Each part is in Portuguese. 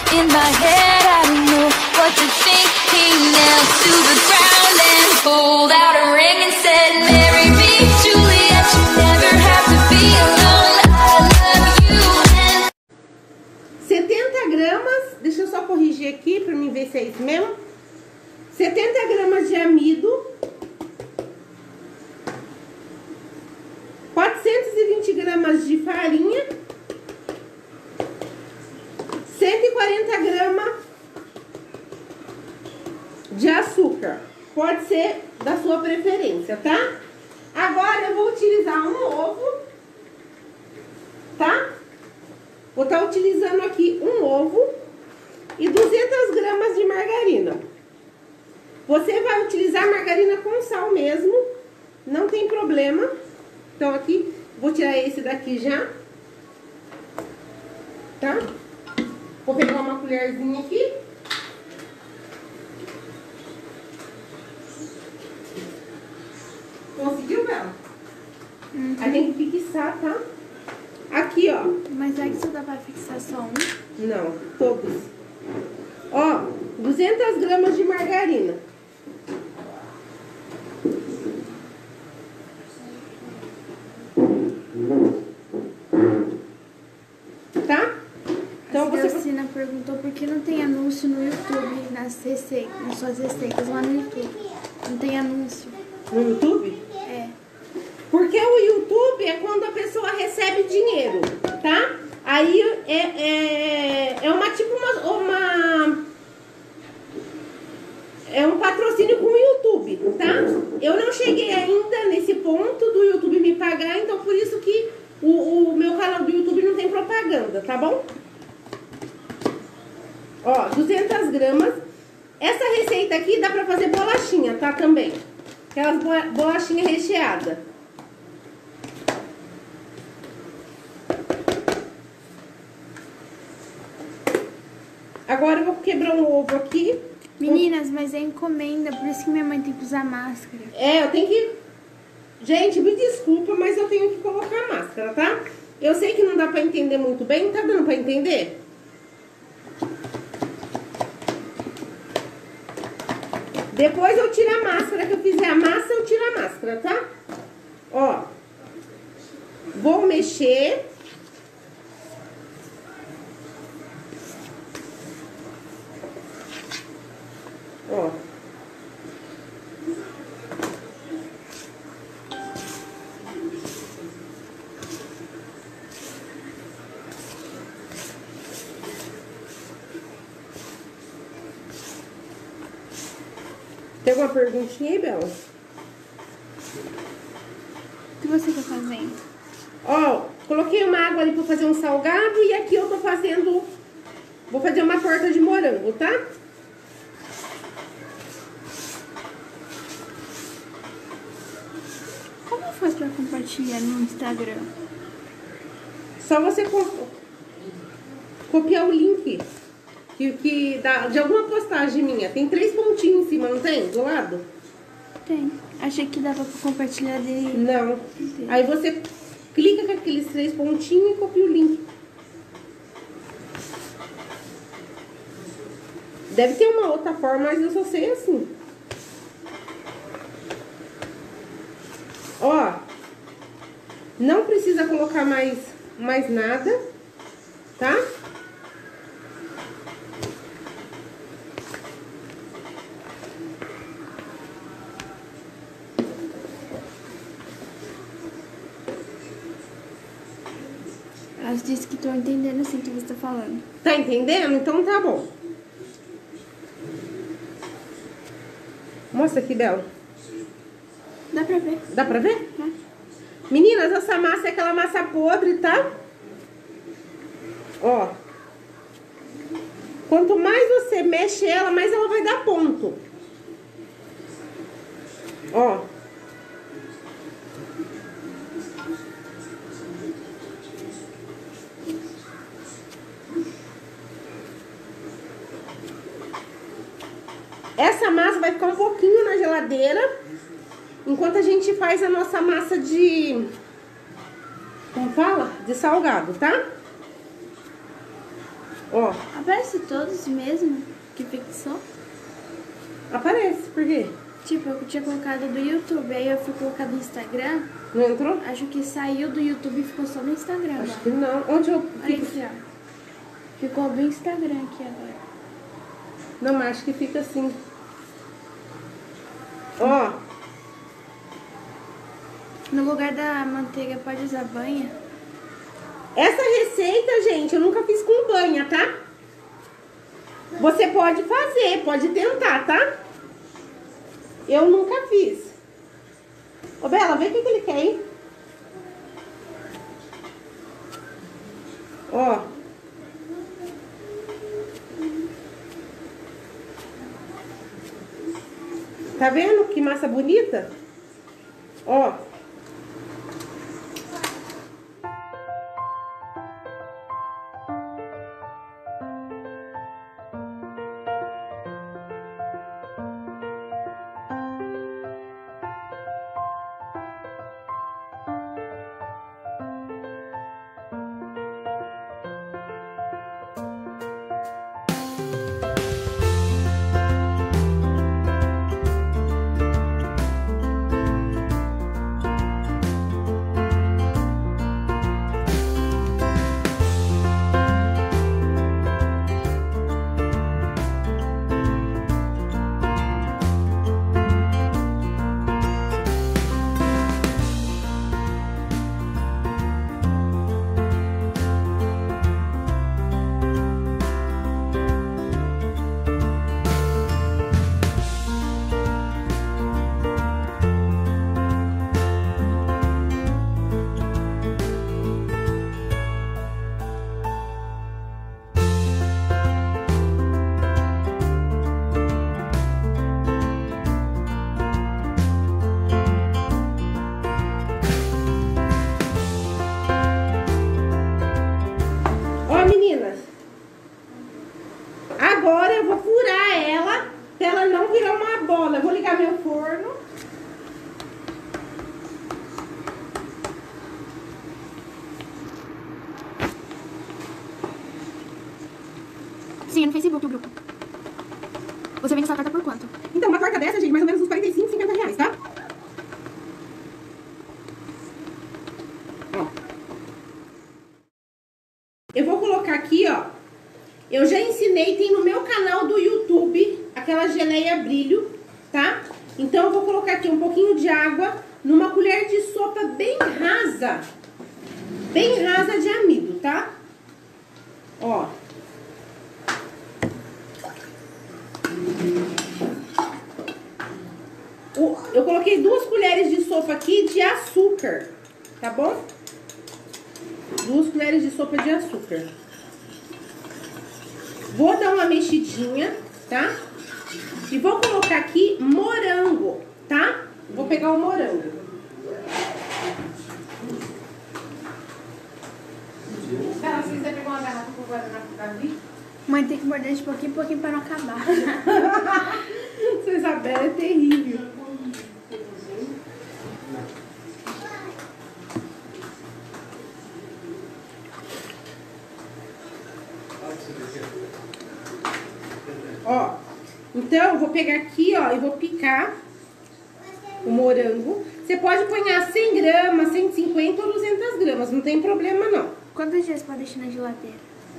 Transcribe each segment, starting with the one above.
in my head. I don't know what to think. He knelt to the ground and pulled out a ring and said, marry me, Juliet, you never have to be alone. I love you and... 70 gramas, deixa eu só corrigir aqui pra mim ver se é isso mesmo. 70 gramas de amido, 420 gramas de farinha, 140 gramas de açúcar. Pode ser da sua preferência, tá? Agora eu vou utilizar um ovo, tá? Vou estar utilizando aqui um ovo e 200 gramas de margarina. Você vai utilizar margarina com sal mesmo, não tem problema. Então aqui, vou tirar esse daqui já, tá? Vou pegar uma colherzinha aqui. Conseguiu, Bela? Aí tem que fixar, tá? Aqui, ó. Mas é que só dá pra fixar só um? Não, todos. Ó, 200 gramas de margarina. Tá? Então a Cristina perguntou por que não tem anúncio no YouTube, nas receitas, nas suas receitas lá no YouTube. Não tem anúncio. No YouTube? É. Porque o YouTube é quando a pessoa recebe dinheiro, tá? Aí é uma tipo é um patrocínio com o YouTube, tá? Eu não cheguei ainda nesse ponto do YouTube me pagar, então por isso que o meu canal do YouTube não tem propaganda, tá bom? Ó, 200 gramas. Essa receita aqui dá pra fazer bolachinha, tá? Também. Aquelas bolachinhas recheadas. Agora eu vou quebrar um ovo aqui. Meninas, mas é encomenda, por isso que minha mãe tem que usar máscara. É, eu tenho que... Gente, me desculpa, mas eu tenho que colocar máscara, tá? Eu sei que não dá pra entender muito bem. Tá dando pra entender? Depois eu tiro a máscara, que eu fizer a massa, eu tiro a máscara, tá? Ó. Vou mexer. Ó. Tem alguma perguntinha aí, Bela? O que você tá fazendo? Ó, coloquei uma água ali pra fazer um salgado e aqui eu tô fazendo... Vou fazer uma torta de morango, tá? Como faz pra compartilhar no Instagram? Só você copiar o link que dá, de alguma postagem minha. Tem 3 pontinhos em cima, não tem? Do lado? Tem. Achei que dava pra compartilhar dele. Não. Aí você clica com aqueles 3 pontinhos e copia o link. Deve ter uma outra forma, mas eu só sei assim. Ó. Não precisa colocar mais nada, tá? Elas disse que estão entendendo assim que você tá falando. Tá entendendo? Então tá bom. Mostra aqui, Bela. Dá pra ver? Dá pra ver? Tá. Meninas, essa massa é aquela massa podre, tá? Ó. Quanto mais você mexe ela, mais ela vai dar ponto. Ó. Essa massa vai ficar um pouquinho na geladeira, enquanto a gente faz a nossa massa de... Como fala? De salgado, tá? Ó, Aparece todos mesmo que fixou? aparece, por quê? Tipo, eu tinha colocado do YouTube, aí eu fui colocar do Instagram. Não entrou? Acho que saiu do YouTube e ficou só no Instagram. Acho Ó. que não. Onde eu Aí, fico? aqui, ó. Ficou do Instagram aqui agora. Não, mas acho que fica assim. Ó, No lugar da manteiga, pode usar banha? essa receita, gente, eu nunca fiz com banha, tá? Você pode fazer, pode tentar, tá? Eu nunca fiz. Ô, Bela, vê o que ele quer, hein? Ó. Tá vendo que massa bonita? Ó. Ó, meninas. Agora eu vou furar ela pra ela não virar uma bola. Eu vou ligar meu forno. Sim, é no Facebook o grupo. Você vende essa torta por quanto? Então, uma torta dessa, gente, mais ou menos uns 45, 50 reais, tá? Ó. Eu vou colocar aqui, ó. Eu já ensinei, tem no meu canal do YouTube, aquela geleia brilho, tá? Então, eu vou colocar aqui um pouquinho de água numa colher de sopa bem rasa de amido, tá? Ó. Eu coloquei 2 colheres de sopa aqui de açúcar, tá bom? 2 colheres de sopa de açúcar. Vou dar uma mexidinha, tá? E vou colocar aqui morango, tá? Vou pegar o morango. Cara, se você pegar uma garrafa com guaraná pra vir? Mãe tem que morder de pouquinho em pouquinho pra não acabar. Sua Isabela é terrível. Ó, então eu vou pegar aqui, ó, e vou picar o morango. Você pode pôr 100 gramas, 150 ou 200 gramas, não tem problema não. Quantos dias pode deixar na geladeira?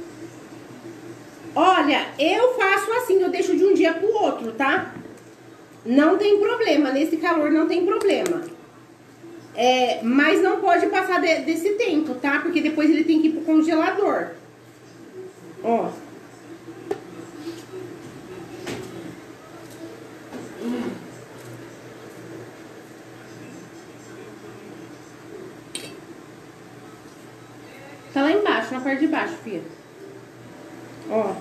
Olha, eu faço assim, eu deixo de um dia pro outro, tá? Não tem problema, nesse calor não tem problema. Mas não pode passar desse tempo, tá? Porque depois ele tem que ir pro congelador. Ó. Tá lá embaixo, na parte de baixo, filha. Ó.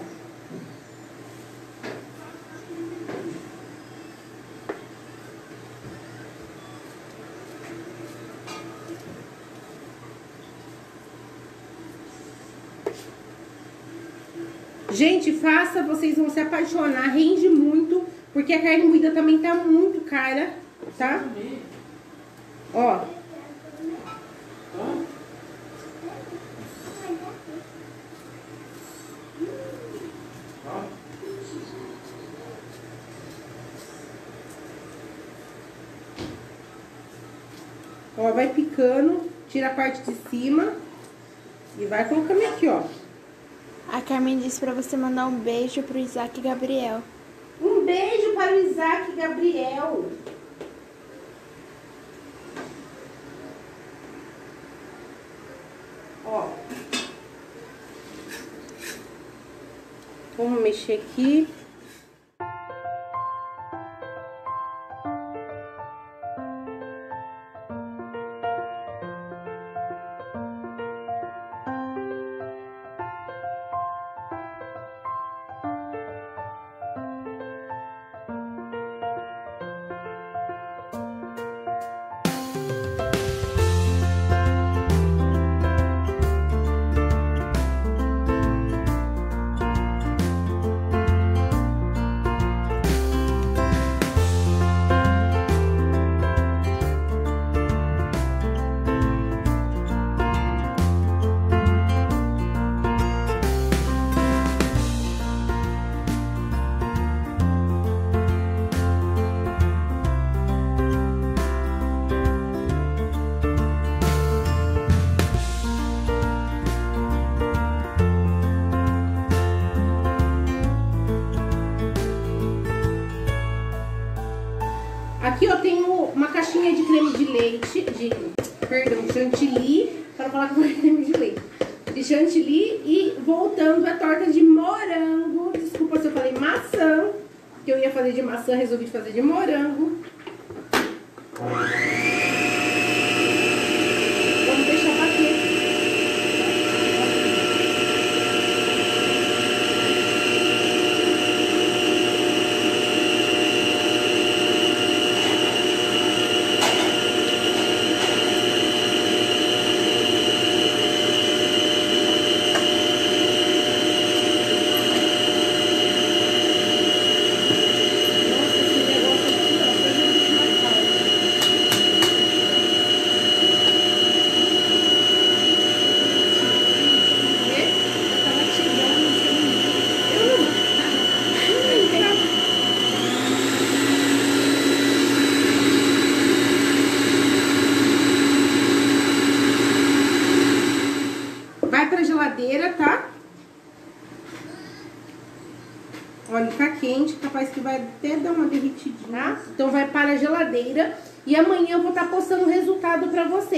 Gente, faça, vocês vão se apaixonar, rende muito, porque a carne moída também tá muito cara, tá? Ó. Ó, vai picando, tira a parte de cima e vai colocando aqui, ó. A Carmen disse pra você mandar um beijo pro Isaac e Gabriel. Um beijo para o Isaac e Gabriel. Ó. Vamos mexer aqui. Aqui eu tenho uma caixinha de creme de leite, perdão, chantilly, para falar que foi creme de leite, de chantilly e voltando a torta de morango. Desculpa se eu falei maçã, que eu ia fazer de maçã, resolvi fazer de morango. Vamos deixar bater. Vai pra geladeira, tá? Olha, tá quente, capaz que vai até dar uma derretidinha. Então vai para a geladeira e amanhã eu vou estar postando o resultado pra vocês.